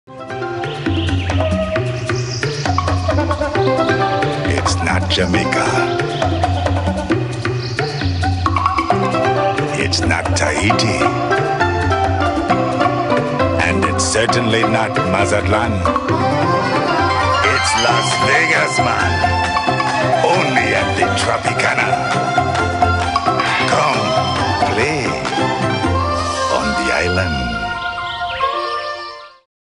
It's not Jamaica. It's not Tahiti. And it's certainly not Mazatlan. It's Las Vegas, man. Only at the Tropicana.